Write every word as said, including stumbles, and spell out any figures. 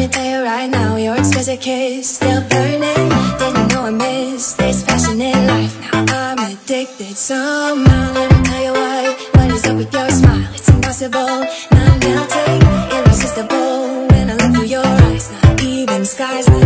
me tell you right now, your exquisite kiss still burning. Didn't know I missed this passionate life. Now I'm addicted somehow. Let me tell you why. What is up with your smile? It's impossible, not melting, irresistible. When I look through your eyes, not even skies.